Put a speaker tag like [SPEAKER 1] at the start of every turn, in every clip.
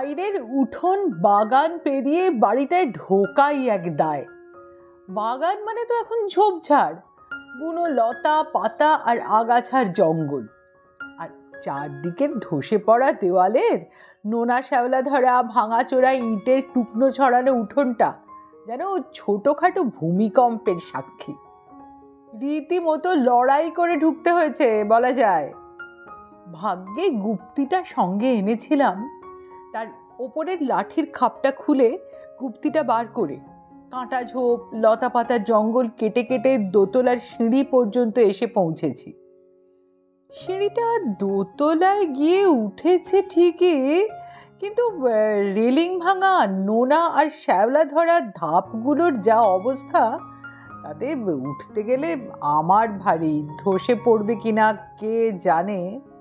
[SPEAKER 1] বাইরের উঠোন বাগান পেরিয়ে বাড়িটায় ঢোকাই এক দায়। বাগান মানে তো এখন ঝোপঝাড়, বুনো লতা পাতা আর আগাছার জঙ্গল। আর চারদিকের ধসে পড়া দেওয়ালের নোনা শ্যাওলা ধরা ভাঙাচোরা ইটের টুকনো ছড়ানো উঠোনটা যেন ছোটখাটো ভূমিকম্পের সাক্ষী। রীতিমতো লড়াই করে ঢুকতে হয়েছে বলা যায়। ভাগ্যে গুপ্তিটা সঙ্গে এনেছিলাম। তার ওপরের লাঠির খাপটা খুলে গুপ্তিটা বার করে কাঁটা ঝোপ লতা পাতার জঙ্গল কেটে কেটে দোতলার সিঁড়ি পর্যন্ত এসে পৌঁছেছি। সিঁড়িটা দোতলায় গিয়ে উঠেছে ঠিকই, কিন্তু রেলিং ভাঙা নোনা আর শ্যাওলা ধরা ধাপগুলোর যা অবস্থা, তাতে উঠতে গেলে আমার ভারী ধসে পড়বে কিনা কে জানে।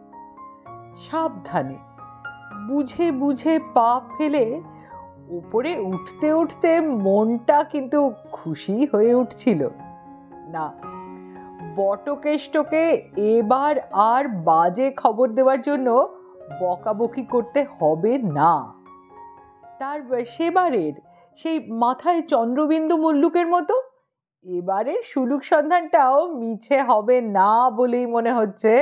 [SPEAKER 1] সাবধানে বুঝে বুঝে পা ফেলে উপরে উঠতে উঠতে মনটা কিন্তু খুশি হয়ে উঠছিল। না, বটকেষ্টকে এবার আর বাজে খবর দেওয়ার জন্য বকাবকি করতে হবে না। তার সেবারের সেই মাথায় চন্দ্রবিন্দু মুল্লুকের মতো এবারের সুলুক সন্ধানটাও মিছে হবে না বলেই মনে হচ্ছে।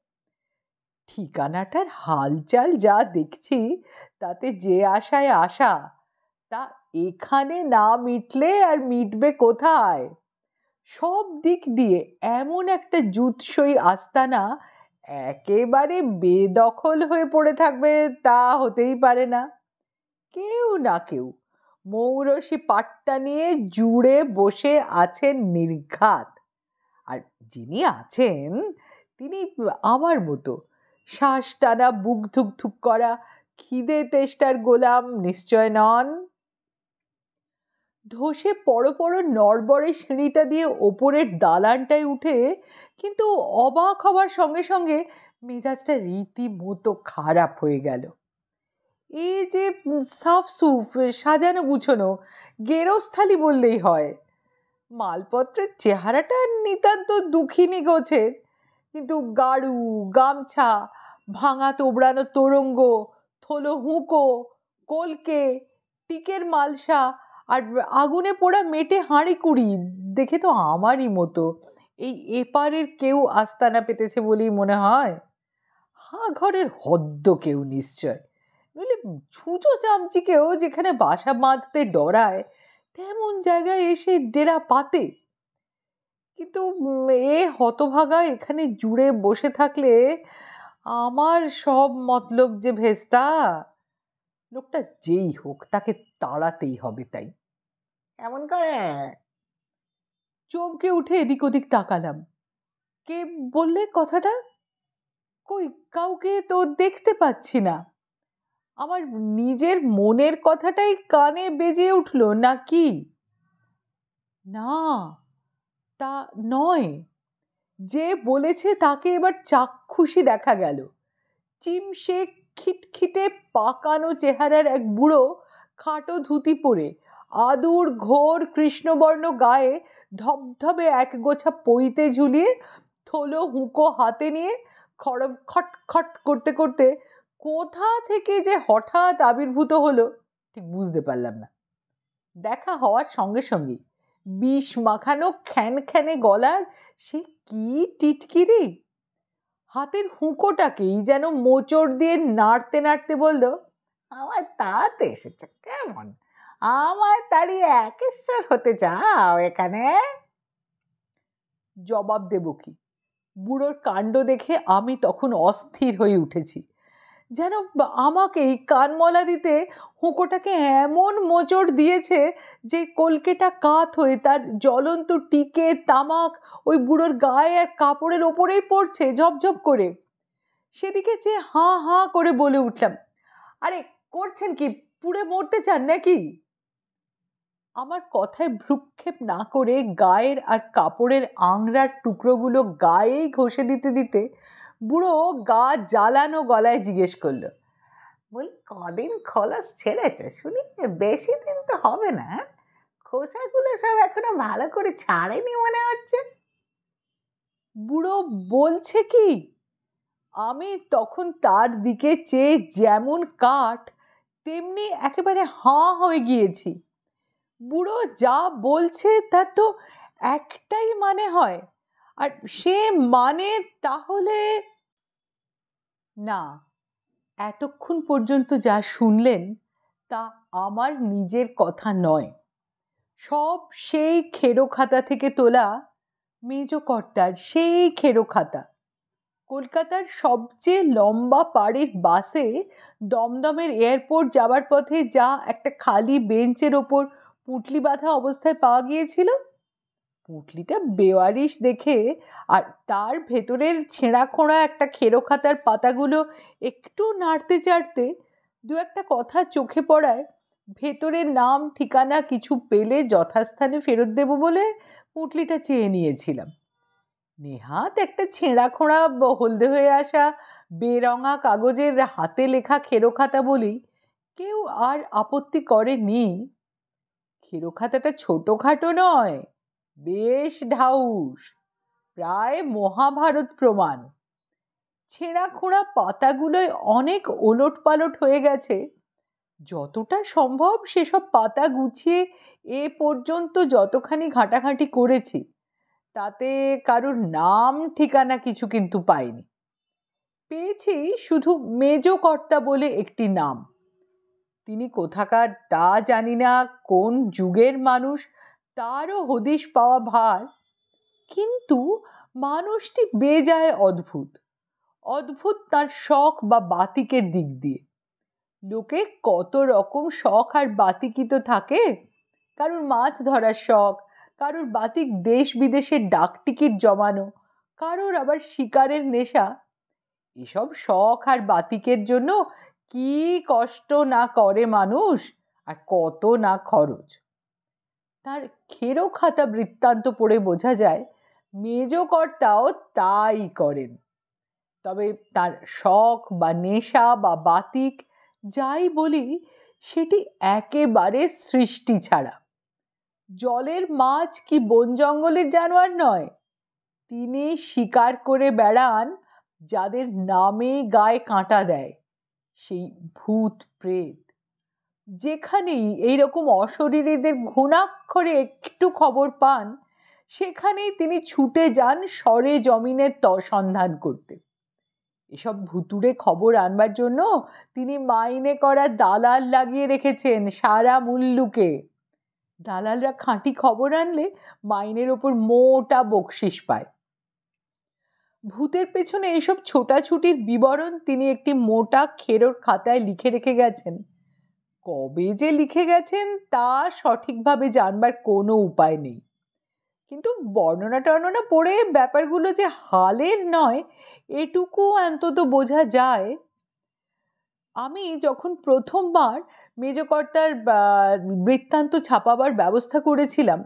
[SPEAKER 1] ঠিকানাটার হালচাল যা দেখছি, তাতে যে আশায় আসা, তা এখানে না মিটলে আর মিটবে কোথায়? সব দিক দিয়ে এমন একটা জুৎসই আস্তানা একেবারে বেদখল হয়ে পড়ে থাকবে তা হতেই পারে না। কেউ না কেউ মৌরসি পাট্টা নিয়ে জুড়ে বসে আছেন নির্ঘাত। আর যিনি আছেন তিনি আমার মতো শ্বাস টানা বুক ধুকধুক করা খিদে তেষ্টার গোলাম নিশ্চয় নন। ধসে পড়ো পড়ো নড়বড়ে সিঁড়িটা দিয়ে ওপরের দালানটায় উঠে কিন্তু অবাক হবার সঙ্গে সঙ্গে মেজাজটা রীতিমতো খারাপ হয়ে গেল। এই যে সাফসুফ সাজানো গুছানো গেরস্থালি বললেই হয়, মালপত্রের চেহারাটা নিতান্ত দুঃখিনী গোছের, কিন্তু গাড়ু গামছা ভাঙা তোবড়ানো তোরঙ্গ থলো হুঁকো কলকে টিকের মালসা আর আগুনে পোড়া মেটে হাঁড়ি কুড়ি দেখে তো আমারই মতো এই এপারের কেউ আস্তানা পেতেছে বলেই মনে হয়। হা ঘরের হদ্দ কেউ নিশ্চয়, নইলে ছুঁচো চামচিকেও যেখানে বাসা বাঁধতে ডরায় তেমন জায়গায় এসে ডেরা পাতে। কিন্তু এ হতভাগা এখানে জুড়ে বসে থাকলে আমার সব মতলব যে ভেস্তা। লোকটা যেই হোক তাকে তাড়াতেই হবে। তাই এমন করে চমকে উঠে এদিক ওদিক তাকালাম। কে বললে কথাটা? কই, কাউকে তো দেখতে পাচ্ছি না। আমার নিজের মনের কথাটাই কানে বেজে উঠল নাকি? না, তা নয়। যে বলেছে তাকে এবার চাক্ষুষী দেখা গেল। চিমসে খিটখিটে পাকানো চেহারার এক বুড়ো খাটো ধুতি পরে আদুর ঘোর কৃষ্ণবর্ণ গায়ে ধবধবে এক গোছা পইতে ঝুলিয়ে থলো হুঁকো হাতে নিয়ে খড়ম খট খট করতে করতে কোথা থেকে যে হঠাৎ আবির্ভূত হলো ঠিক বুঝতে পারলাম না। দেখা হওয়ার সঙ্গে সঙ্গে বিষ মাখানো খ্যানখ্যানে গলার সে কি টিটকিরি, হাতের হুঁকোটাকেই যেন মোচড় দিয়ে নাড়তে নাড়তে বলল, আমার তাড়াতে এসেছে কেমন? আমার তাড়িয়ে একেশ্বর হতে চাও এখানে? জবাব দেব কি? বুড়োর কাণ্ড দেখে আমি তখন অস্থির হয়ে উঠেছি। যেন আমাকেই কানমলা দিতে হুঁকোটাকে এমন মোচড় দিয়েছে যে কলকেটা কাত হয়ে তার জ্বলন্ত টিকে তামাক ওই বুড়োর গায়ে আর কাপড়ের ওপরেই পড়ছে ঝপঝপ করে। সেদিকে যে হাঁ হাঁ করে বলে উঠলাম, আরে করছেন কি, পুড়ে মরতে চান নাকি? আমার কথায় ভ্রুক্ষেপ না করে গায়ের আর কাপড়ের আংরার টুকরোগুলো গায়েই ঘষে দিতে দিতে বুড়ো গা জ্বালানো গলায় জিজ্ঞেস করলো, বলি কদিন খোলস ছেড়েছে শুনি? বেশি দিন তো হবে না, খোসাগুলো সব এখনো ভালো করে ছাড়েনি মনে হচ্ছে। বুড়ো বলছে কি? আমি তখন তার দিকে চেয়ে যেমন কাঠ তেমনি একেবারে হাঁ হয়ে গিয়েছি। বুড়ো যা বলছে তার তো একটাই মানে হয়, আর সে মানে তাহলে না, এতক্ষণ পর্যন্ত যা শুনলেন তা আমার নিজের কথা নয়, সব সেই খেরো খাতা থেকে তোলা, মেজ কর্তার সেই খেরো খাতা। কলকাতার সবচেয়ে লম্বা পাড়ের বাসে দমদমের এয়ারপোর্ট যাবার পথে যা একটা খালি বেঞ্চের ওপর পুঁটলি বাঁধা অবস্থায় পাওয়া গিয়েছিল, পুঁটলিটা বেওয়ারিশ দেখে আর তার ভেতরের ছেঁড়া খোঁড়া একটা খেরো খাতার পাতাগুলো একটু নাড়তে চাড়তে দু একটা কথা চোখে পড়ায় ভেতরের নাম ঠিকানা কিছু পেলে যথাস্থানে ফেরত দেব বলে পুঁটলিটা চেয়ে নিয়েছিলাম। নেহাত একটা ছেঁড়া খোঁড়া হলদে হয়ে আসা বেরঙা কাগজের হাতে লেখা খেরো খাতা বলি কেউ আর আপত্তি করেনি। খেরো খাতাটা ছোটোখাটো নয়, বেশ ঢাউস, প্রায় মহাভারত প্রমাণ। ছেঁড়া খোঁড়া পাতাগুলোয় অনেক ওলট পালট হয়ে গেছে। যতটা সম্ভব সেসব পাতা গুছিয়ে এ পর্যন্ত যতখানি ঘাঁটাঘাঁটি করেছি তাতে কারুর নাম ঠিকানা কিছু কিন্তু পাইনি। পেয়েছি শুধু মেজ কর্তা বলে একটি নাম। তিনি কোথাকার তা জানি না, কোন যুগের মানুষ তারও হদিশ পাওয়া ভার। কিন্তু মানুষটি বেজায় অদ্ভুত, অদ্ভুত তার শখ বা বাতিকের দিক দিয়ে। লোকে কত রকম শখ আর বাতিকই তো থাকে। কারুর মাছ ধরার শখ, কারুর বাতিক দেশ বিদেশের ডাক টিকিট জমানো, কারুর আবার শিকারের নেশা। এসব শখ আর বাতিকের জন্য কি কষ্ট না করে মানুষ, আর কত না খরচ। তার খেরো খাতা বৃত্তান্ত পড়ে বোঝা যায় মেজ কর্তাও তাই করেন। তবে তার শখ বা নেশা বা বাতিক যাই বলি, সেটি একেবারে সৃষ্টি ছাড়া। জলের মাছ কি বন জঙ্গলের জানোয়ার নয়। তিনি শিকার করে বেড়ান যাদের নামে গায়ে কাঁটা দেয়, সেই ভূত প্রেত। যেখানেই এইরকম অশরীরীদের ঘুণাক্ষরে একটু খবর পান, সেখানেই তিনি ছুটে যান সরে জমিনের সন্ধান করতে। এসব ভুতুড়ে খবর আনবার জন্য তিনি মাইনে করা দালাল লাগিয়ে রেখেছেন সারা মুল্লুকে। দালালরা খাঁটি খবর আনলে মাইনের ওপর মোটা বকশিস পায়। ভূতের পেছনে এইসব ছোটাছুটির বিবরণ তিনি একটি মোটা খেরোর খাতায় লিখে রেখে গেছেন। কবে যে লিখে গেছেন তা সঠিকভাবে জানবার কোনো উপায় নেই। কিন্তু বর্ণনা টর্ণনা পড়ে ব্যাপারগুলো যে হালের নয় এটুকু অন্তত বোঝা যায়। আমি যখন প্রথমবার মেজকর্তার বৃত্তান্ত ছাপাবার ব্যবস্থা করেছিলাম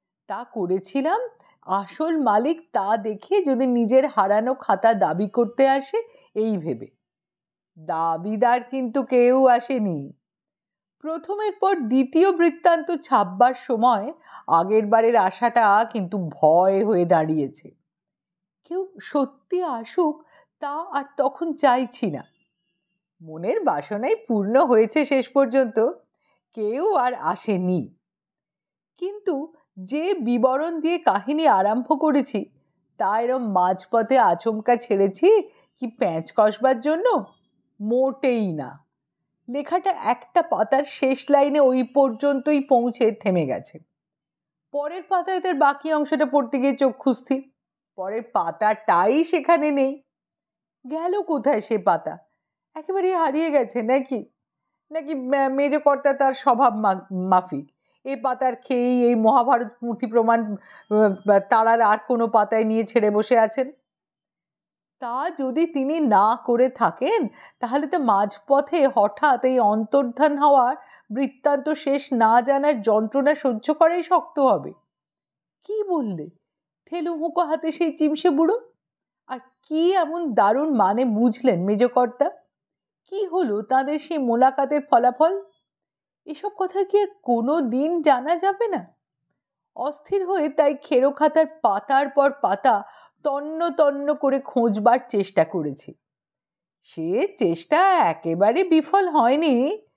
[SPEAKER 1] আসল মালিক তা দেখে যদি নিজের হারানো খাতা দাবি করতে আসে এই ভেবে। দাবিদার কিন্তু কেউ আসেনি। প্রথমের পর দ্বিতীয় বৃত্তান্ত ছাপবার সময় আগের বারের আশাটা কিন্তু ভয় হয়ে দাঁড়িয়েছে। কেউ সত্যি আসুক তা আর তখন চাইছি না। মনের বাসনাই পূর্ণ হয়েছে শেষ পর্যন্ত, কেউ আর আসেনি। কিন্তু যে বিবরণ দিয়ে কাহিনী আরম্ভ করেছি তা এরম মাঝপথে আচমকা ছেড়েছি কি প্যাঁচ কষবার জন্য? মোটেই না। লেখাটা একটা পাতার শেষ লাইনে ওই পর্যন্তই পৌঁছে থেমে গেছে। পরের পাতায় তার বাকি অংশটা পড়তে গিয়ে চক্ষুস্থির, পরের পাতাটাই সেখানে নেই। গেল কোথায় সে পাতা? একেবারে হারিয়ে গেছে নাকি? নাকি মেজকর্তা তার স্বভাব মাফিক এই পাতার খেয়েই এই মহাভারত মূর্তি প্রমাণ তারার আর কোনো পাতায় নিয়ে ছেড়ে বসে আছেন? তা যদি তিনি না করে থাকেন তাহলে তো মাঝপথে হঠাৎ এই অন্তর্ধান হওয়ার বৃত্তান্ত শেষ না জানার যন্ত্রণা সহ্য করাই শক্ত হবে। কি বললে? থেলুহুঁকো হাতে সেই চিমসে বুড়ো? আর কি এমন দারুণ মানে বুঝলেন মেজকর্তা? কি হলো তাদের সেই মোলাকাতের ফলাফল? এসব কথা কি আর কোনো দিন জানা যাবে না? অস্থির হয়ে তাই খেরো খাতার পাতার পর পাতা তন্ন তন্ন করে খোঁজবার চেষ্টা করেছি। সে চেষ্টা একেবারে বিফল হয়নি।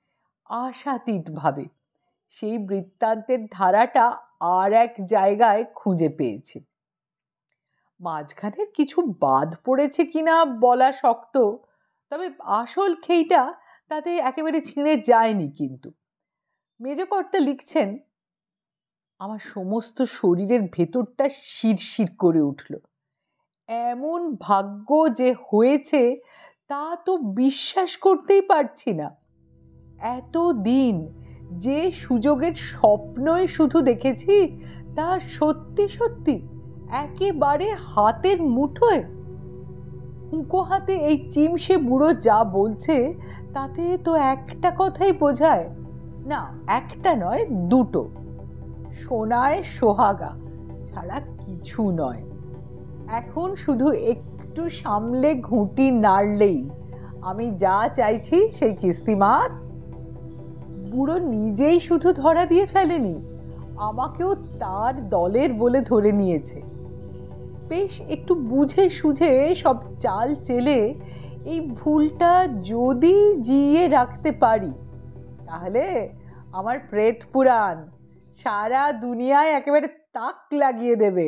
[SPEAKER 1] আশাতীতভাবে সেই বৃত্তান্তের ধারাটা আর এক জায়গায় খুঁজে পেয়েছি। মাঝখানের কিছু বাদ পড়েছে কিনা বলা শক্ত, তবে আসল খেইটা তাতে একেবারে ছিঁড়ে যায়নি। কিন্তু মেজকর্তা লিখছেন, আমার সমস্ত শরীরের ভেতরটা শিরশির করে উঠল। এমন ভাগ্য যে হয়েছে তা তো বিশ্বাস করতেই পারছি না। এতদিন যে সুযোগের স্বপ্নই শুধু দেখেছি তা সত্যি সত্যি একেবারে হাতের মুঠোয়। হুঁকো হাতে এই চিমসে বুড়ো যা বলছে তাতে তো একটা কথাই বোঝায়, না একটা নয় দুটো, সোনায় সোহাগা ছাড়া কিছু নয়। এখন শুধু একটু সামলে ঘুঁটি নাড়লেই আমি যা চাইছি সেই কিস্তিমাত। বুড়ো নিজেই শুধু ধরা দিয়ে ফেলেনি, আমাকেও তার দলের বলে ধরে নিয়েছে। বেশ একটু বুঝে সুঝে সব চাল চেলে এই ভুলটা যদি জিইয়ে রাখতে পারি তাহলে আমার প্রেত পুরাণ সারা দুনিয়ায় একেবারে তাক লাগিয়ে দেবে।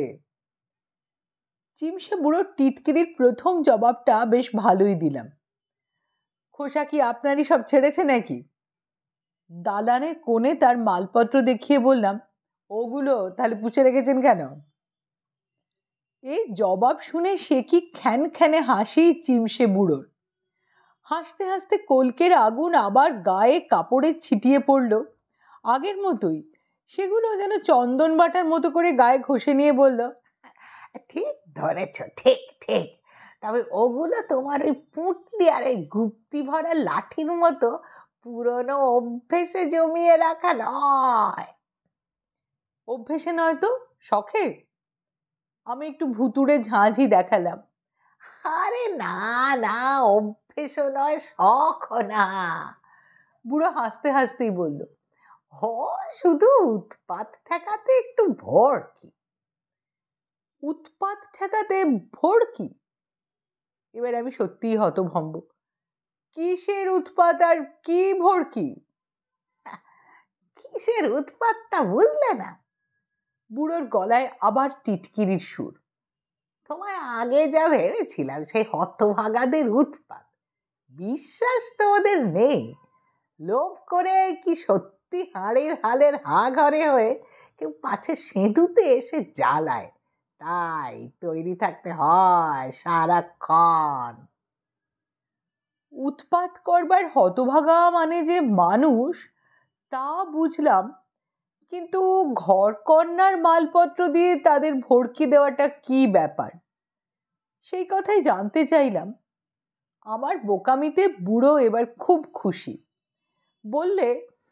[SPEAKER 1] চিমসে বুড়োর টিটকিরির প্রথম জবাবটা বেশ ভালোই দিলাম। খোসা কি আপনারই সব ছেড়েছে নাকি? দালানের কোণে তার মালপত্র দেখিয়ে বললাম, ওগুলো তাহলে পুছে রেখেছেন কেন? এই জবাব শুনে সে কি খ্যানখ্যানে হাসি চিমসে বুড়োর। হাসতে হাসতে কলকের আগুন আবার গায়ে কাপড়ে ছিটিয়ে পড়ল। আগের মতোই সেগুলো যেন চন্দন বাটার মতো করে গায়ে ঘষে নিয়ে বলল,
[SPEAKER 2] ঠিক ধরেছ, ঠিক ঠিক। তবে ওগুলো তোমার ওই পুঁটলি আর এই গুপ্তি ভরা লাঠির মতো পুরনো অভ্যেসে জমিয়ে রাখা নয়।
[SPEAKER 1] অভ্যেসে নয় তো শখে? আমি একটু ভুতুড়ে ঝাঁঝি দেখালাম।
[SPEAKER 2] আরে না না, অভ্যেসও নয়, শখও না।
[SPEAKER 1] বুড়ো হাসতে হাসতেই বলল,
[SPEAKER 2] শুধু উৎপাত ঠেকাতে একটু ভড়কি।
[SPEAKER 1] উৎপাত ঠেকাতে ভড়কি? এবার আমি সত্যিই হতভম্ব। কিসের উৎপাত আর কি ভড়কি?
[SPEAKER 2] কিসের উৎপাতটা বুঝলে না?
[SPEAKER 1] বুড়োর গলায় আবার টিটকিরির সুর।
[SPEAKER 2] তোমায় আগে যা ভেবেছিলাম সেই হতভাগাদের উৎপাত, বিশ্বাস তো ওদের নেই। লোভ করে কি সত্যি হাড়ের হালের হা ঘরে হয়ে কেউ পাছে সেঁধুতে এসে জ্বালায়, তাই তৈরি থাকতে হয় সারাক্ষণ।
[SPEAKER 1] উৎপাত করবার হতভাগা মানে যে মানুষ তা বুঝলাম, কিন্তু ঘরকন্নার মালপত্র দিয়ে তাদের ভড়কি দেওয়াটা কি ব্যাপার সেই কথাই জানতে চাইলাম। আমার বোকামিতে বুড়ো এবার খুব খুশি। বললে,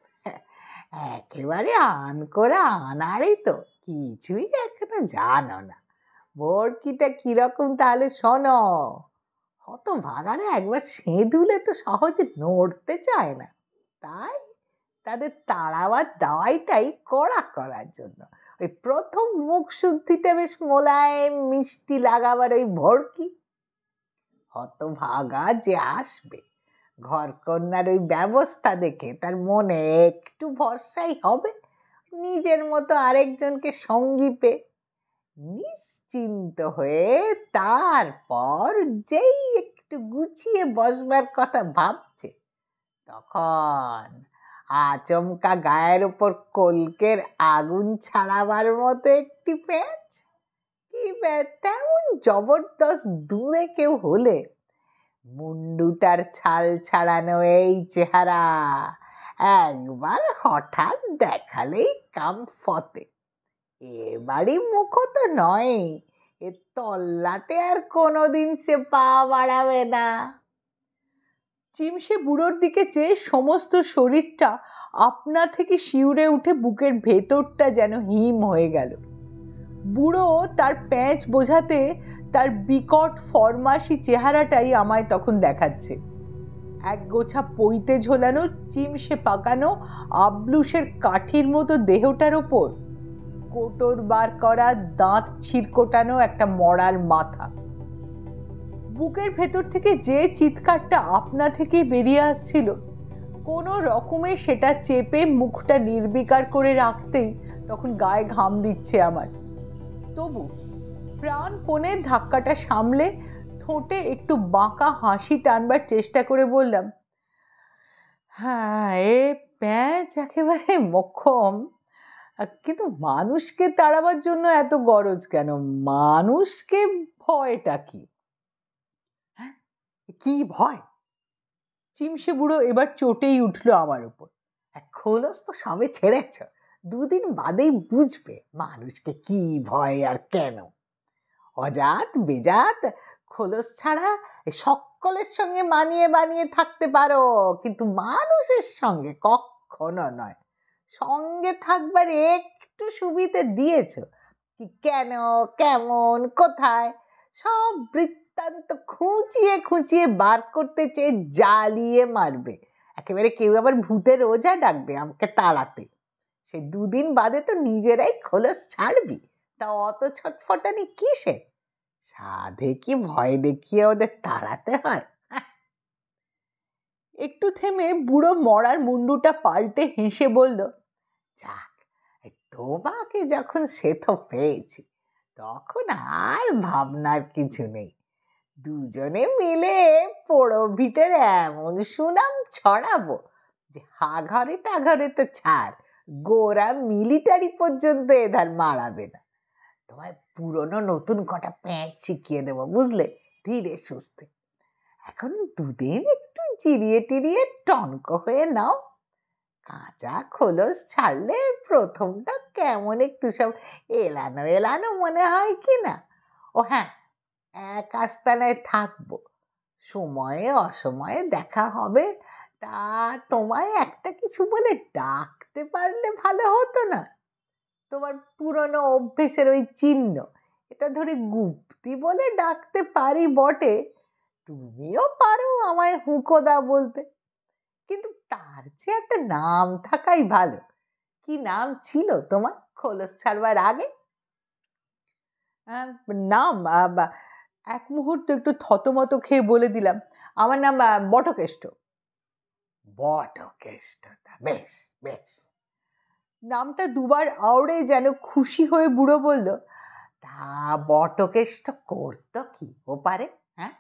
[SPEAKER 2] একেবারে আন করে আনারই তো, কিছুই এখনো জানো না। ভড়কিটা কিরকম তাহলে শোনো। হতভাগারা একবার সেঁধুলে তো সহজে নড়তে চায় না, তাই তাদের তাড়াবার দাওয়াইটাই কড়া করার জন্য ওই প্রথম মুখ শুদ্ধিতে বেশ মোলায়েম মিষ্টি লাগাবার ওই ভড়কি। হতভাগা যে আসবে, ঘরকন্নার ওই ব্যবস্থা দেখে তার মনে একটু ভরসাই হবে, নিজের মতো আরেকজনকে সঙ্গী পেয়ে নিশ্চিন্ত হয়ে তারপর যেই একটু গুছিয়ে বসবার কথা ভাবছে, তখন আচমকা গায়ের ওপর কলকের আগুন ছাড়াবার মতো একটি প্যাঁচ। কি তেমন জবরদস্ত দূরে কেউ হলে মুন্ডুটার ছাল ছাড়ানো এই চেহারা একবার হঠাৎ দেখালেই কাম ফতে। এবারই মুখ তো নয়, এ তল্লাটে আর কোনোদিন সে পা বাড়াবে না।
[SPEAKER 1] চিমসে বুড়োর দিকে চেয়ে সমস্ত শরীরটা আপনা থেকে শিউরে উঠে বুকের ভেতরটা যেন হিম হয়ে গেল। বুড়ো তার প্যাঁচ বোঝাতে তার বিকট ফরমাসি চেহারাটাই আমায় তখন দেখাচ্ছে। এক গোছা পইতে ঝোলানো চিমসে পাকানো আবলুসের কাঠির মতো দেহটার ওপর কোটর বার করা দাঁত ছিরকোটানো একটা মরার মাথা। বুকের ভেতর থেকে যে চিৎকারটা আপনা থেকে বেরিয়ে আসছিল, কোনো রকমে সেটা চেপে মুখটা নির্বিকার করে রাখতেই তখন গায়ে ঘাম দিচ্ছে আমার। তবু প্রাণপণে ধাক্কাটা সামলে ঠোঁটে একটু বাঁকা হাসি টানবার চেষ্টা করে বললাম, হ্যাঁ, এ প্যাঁচ একেবারে মোক্ষম, কিন্তু মানুষকে তাড়াবার জন্য এত গরজ কেন? মানুষকে ভয়টা কি?
[SPEAKER 2] হ্যাঁ, কি ভয়?
[SPEAKER 1] চিমসে বুড়ো এবার চটেই উঠল আমার উপর।
[SPEAKER 2] খোলস তো সবে ছেড়েছ, দুদিন বাদেই বুঝবে মানুষকে কি ভয় আর কেন। অজাত বেজাত খোলস ছাড়া সকলের সঙ্গে মানিয়ে বানিয়ে থাকতে পারো, কিন্তু মানুষের সঙ্গে কখনো নয়। সঙ্গে থাকবার একটু সুবিধে দিয়েছ, কি কেন, কেমন, কোথায় সব বৃত্তান্ত খুঁচিয়ে খুঁচিয়ে বার করতে চেয়ে জ্বালিয়ে মারবে। একেবারে কেউ আবার ভূতের ওঝা ডাকবে আমাকে তাড়াতে। সে দুদিন বাদে তো নিজেরাই খোলস ছাড়বি, তা অত ছটফটানি কিসে? সাধে কি ভয় দেখিয়ে ওদের তাড়াতে হয়?
[SPEAKER 1] একটু থেমে বুড়ো মরার মুন্ডুটা পাল্টে হেসে বলল,
[SPEAKER 2] যাক, তোমাকে যখন সেতো পেয়েছি তখন আর ভাবনার কিছু নেই। দুজনে মিলে পোড়ো ভিটের এমন সুনাম ছড়াবো যে হাঘরে টাঘরে তো ছাড়, গোড়া মিলিটারি পর্যন্ত এধার মারাবে না। তোমায় পুরনো নতুন কটা প্যাঁচ শিখিয়ে দেবো, বুঝলে, ধীরে সুস্থে। এখন দুদিন একটু জিরিয়ে টিরিয়ে টনক হয়ে নাও। কাঁচা খোলস ছাড়লে প্রথমটা কেমন একটু সব এলানো এলানো মনে হয় কি না। ও হ্যাঁ, এক আস্তানায় থাকবো, সময়ে অসময়ে দেখা হবে, তা তোমায় একটা কিছু বলে ডাকতে পারলে ভালো হতো না? তোমার পুরনো অভ্যেসের ওই চিহ্ন, এটা ধরে গুপ্তি বলে ডাকতে পারি বটে, তুমিও পারো আমায় হুঁকোদা বলতে, কিন্তু তার চেয়ে একটা নাম থাকাই ভালো। কি নাম ছিল তোমার খোলস ছাড়বার আগে?
[SPEAKER 1] নাম এক মুহূর্ত একটু থতমত খেয়ে বলে দিলাম, আমার নাম বটকেষ্ট।
[SPEAKER 2] বটকেষ্ট, বেশ বেশ।
[SPEAKER 1] নামটা দুবার আওড়ে যেন খুশি হয়ে বুড়ো বলল,
[SPEAKER 2] তা বটকেষ্ট করতো কি ও পারে? হ্যাঁ,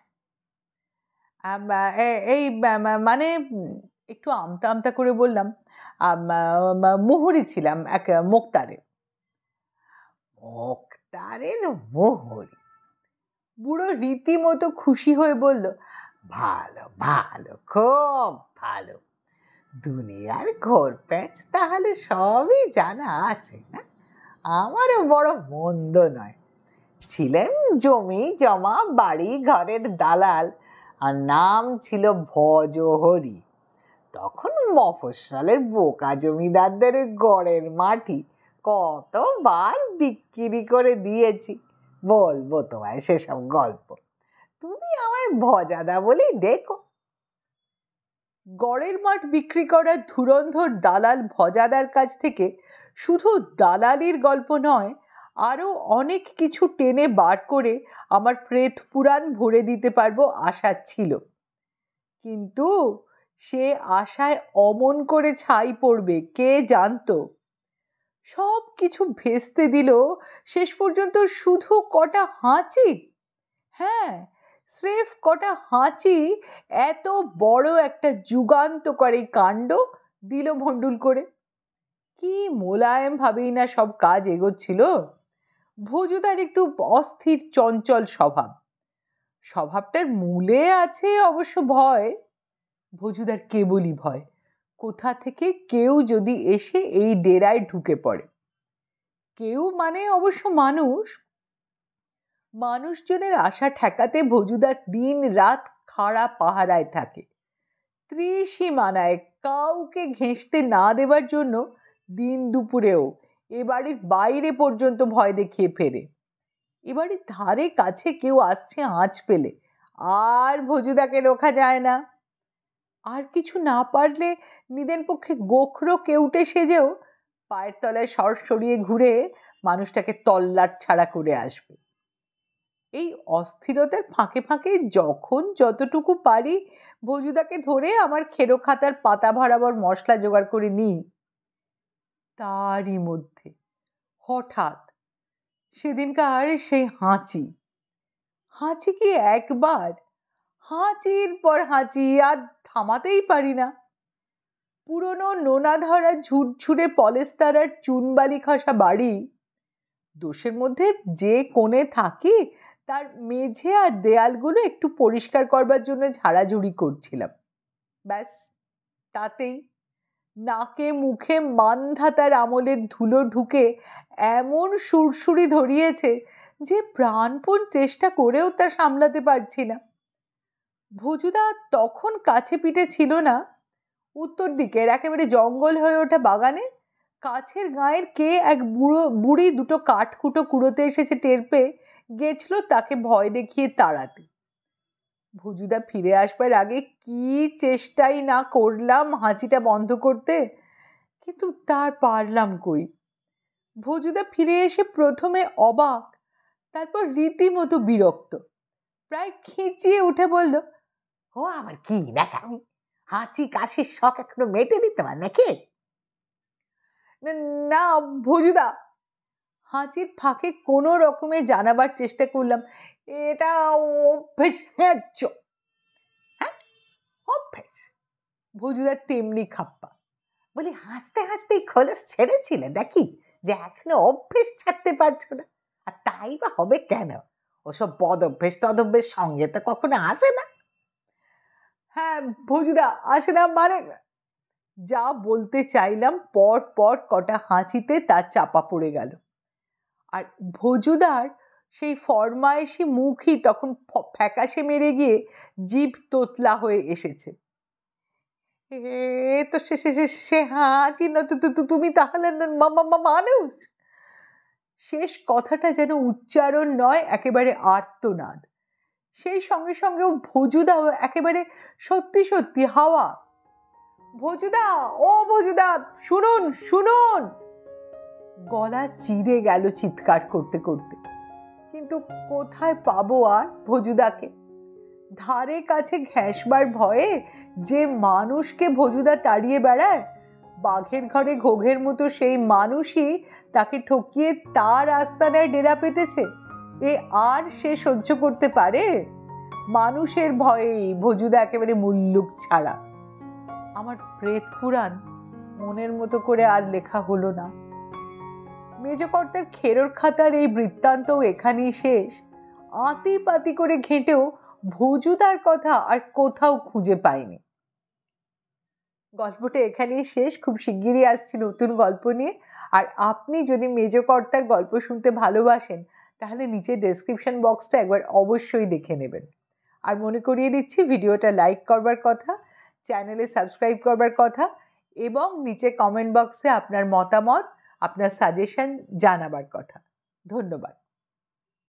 [SPEAKER 1] এই মানে একটু আমতা আমতা করে বললাম, মোহরি ছিলাম এক মোক্তারে।
[SPEAKER 2] মুক্তারের মোহরি?
[SPEAKER 1] বুড়ো রীতিমতো খুশি হয়ে বলল,
[SPEAKER 2] ভালো ভালো, খুব ভালো। দুনিয়ার ঘোরপ্যাঁচ তাহলে সবই জানা আছে। হ্যাঁ, আমারও বড় মন্দ নয়। ছিলেন জমি জমা বাড়ি ঘরের দালাল, আর নাম ছিল ভজহরি। তখন মফস্বলের বোকা জমিদারদের গড়ের মাটি কতবার বিক্রি করে দিয়েছি, বলবো তোমায় সেসব গল্প। তুমি আমায় ভজাদা বলেই ডেকো।
[SPEAKER 1] গড়ের মাঠ বিক্রি করার ধুরন্ধর দালাল ভজাদার কাছ থেকে শুধু দালালির গল্প নয়, আরও অনেক কিছু টেনে বার করে আমার প্রেত পুরাণ ভরে দিতে পারবো আশা ছিল। কিন্তু সে আশায় অমন করে ছাই পড়বে কে জানতো। সব কিছু ভেস্তে দিল শেষ পর্যন্ত শুধু কটা হাঁচি। হ্যাঁ, স্রেফ কটা হাঁচি এত বড় একটা যুগান্তকারী কাণ্ড দিল ভণ্ডুল করে। কি মোলায়েম ভাবেই না সব কাজ এগোচ্ছিল। ভজুদার একটু অস্থির চঞ্চল স্বভাব, স্বভাবটার মূলে আছে অবশ্য ভয়। ভজুদার কেবলই ভয়, কোথা থেকে কেউ যদি এসে এই ডেরায় ঢুকে পড়ে। কেউ মানে অবশ্য মানুষ। মানুষজনের আশা ঠেকাতে ভজুদার দিন রাত খাড়া পাহারায় থাকে। ত্রিসীমানায় কাউকে ঘেঁষতে না দেবার জন্য দিন দুপুরেও এ বাড়ির বাইরে পর্যন্ত ভয় দেখিয়ে ফেরে। এ বাড়ির ধারে কাছে কেউ আসছে আঁচ পেলে আর ভজুদাকে রোখা যায় না। আর কিছু না পারলে নিদেন পক্ষে গোখরো কেউটে সেজেও পায়ের তলায় সর সরিয়ে ঘুরে মানুষটাকে তল্লাট ছাড়া করে আসবে। এই অস্থিরতার ফাঁকে ফাঁকে যখন যতটুকু পারি ভজুদাকে ধরে আমার খেরো খাতার পাতা বরাবর মশলা জোগাড় করে নিই। তারই মধ্যে হঠাৎ সেদিনকার সেই হাঁচি কি একবার, হাঁচির পর হাঁচি, আর থামাতেই পারি না। পুরনো নোনা ধরা ঝুরঝুরে পলেস্তারার চুনবালি খসা বাড়ি, দোষের মধ্যে যে কোণে থাকি তার মেঝে আর দেয়ালগুলো একটু পরিষ্কার করবার জন্য ঝাড়াঝুড়ি করছিলাম। ব্যাস, তাতেই নাকে মুখে মানধাতার আমলের ধুলো ঢুকে এমন সুরসুরি ধরিয়েছে যে প্রাণপণ চেষ্টা করেও তা সামলাতে পারছি না। ভজুদা তখন কাছে পিঠে ছিল না। উত্তর দিকের একেবারে জঙ্গল হয়ে ওঠা বাগানে কাছের গাঁয়ের কে এক বুড়ি দুটো কাঠকুটো কুড়োতে এসেছে টের পেয়ে গেছিল তাকে ভয় দেখিয়ে তাড়াতে। ভজুদা ফিরে আসবার আগে কি চেষ্টাই না করলাম হাঁচিটা বন্ধ করতে, কিন্তু তার পারলাম কই। ভজুদা ফিরে এসে প্রথমে অবাক, তারপর রীতিমতো বিরক্ত, প্রায় খিঁচিয়ে উঠে বলল,
[SPEAKER 2] ও আবার কি দেখামি, হাঁচি কাশির শখ এখনো মেটেনি তোমার নাকি?
[SPEAKER 1] না ভজুদা, হাঁচির ফাঁকে কোনো রকমে জানাবার চেষ্টা করলাম, এটা অভ্যেস।
[SPEAKER 2] হ্যাঁ অভ্যেস?
[SPEAKER 1] ভজুদা তেমনি খাপ্পা।
[SPEAKER 2] বলি হাসতে হাসতেই খোলস ছেড়েছিলে নাকি, যে এখনো অভ্যেস ছাড়তে পারছো না? আর তাই বা হবে কেন? ওসব বদ অভ্যেস তদভ্যেস সঙ্গে তো কখনো আসে না।
[SPEAKER 1] হ্যাঁ ভজুদা, আসে না মানে? যা বলতে চাইলাম পর পর কটা হাঁচিতে তা চাপা পড়ে গেল। আর ভজুদার সেই ফরমায়েশি মুখই তখন ফ্যাকাশে মেরে গিয়ে জিভ তোতলা হয়ে এসেছে। এ তো সে হাঁচি না, তুমি তাহলে মানুষ? শেষ কথাটা যেন উচ্চারণ নয়, একেবারে আর্তনাদ। সেই সঙ্গে সঙ্গেও ভজুদাও একেবারে সত্যি সত্যি হাওয়া। ভজুদা, ও ভজুদা, শুনুন শুনুন। গলা চিরে গেল চিৎকার করতে করতে, কিন্তু কোথায় পাবো আর ভজুদাকে? ধারে কাছে ঘেঁষবার ভয়ে যে মানুষকে ভজুদা তাড়িয়ে বেড়ায়, বাঘের ঘরে ঘোঘের মতো সেই মানুষই তাকে ঠকিয়ে তার আস্তানায় ডেরা পেতেছে। এ আর সে সহ্য করতে পারে? মানুষের ভয়েই ভজুদা একেবারে মুল্লুক ছাড়া। আমার প্রেত পুরাণ মনের মতো করে আর লেখা হলো না। মেজকর্তার খেরোর খাতার এই বৃত্তান্তও এখানেই শেষ। আতি পাতি করে ঘেঁটেও ভজুদার কথা আর কোথাও খুঁজে পাইনি। গল্পটা এখানেই শেষ। খুব শিগগিরই আসছি নতুন গল্প নিয়ে। আর আপনি যদি মেজকর্তার গল্প শুনতে ভালোবাসেন তাহলে নিচে ডেসক্রিপশন বক্সটা একবার অবশ্যই দেখে নেবেন। আর মনে করিয়ে দিচ্ছি ভিডিওটা লাইক করবার কথা, চ্যানেলে সাবস্ক্রাইব করবার কথা, এবং নিচে কমেন্ট বক্সে আপনার মতামত, আপনার সাজেশন জানাবার কথা। ধন্যবাদ।